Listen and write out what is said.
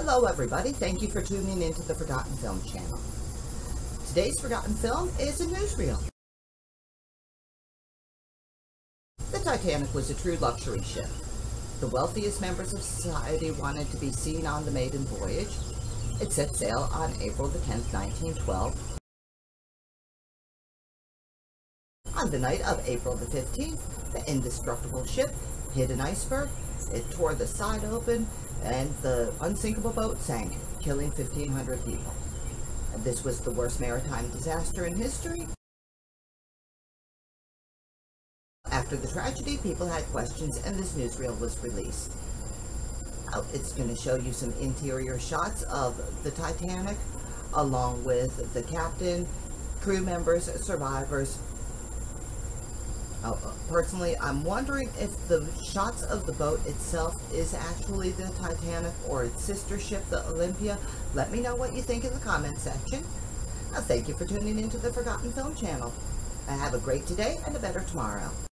Hello everybody, thank you for tuning into the Forgotten Film channel. Today's Forgotten Film is a newsreel. The Titanic was a true luxury ship. The wealthiest members of society wanted to be seen on the maiden voyage. It set sail on April the 10th, 1912. On the night of April the 15th, the indestructible ship hit an iceberg. It tore the side open, and the unsinkable boat sank, killing 1,500 people. And this was the worst maritime disaster in history. After the tragedy, people had questions, and this newsreel was released. It's going to show you some interior shots of the Titanic, along with the captain, crew members, survivors. Personally, I'm wondering if the shots of the boat itself is actually the Titanic or its sister ship, the Olympia. Let me know what you think in the comment section. Thank you for tuning into the Forgotten Film channel. Have a great today and a better tomorrow.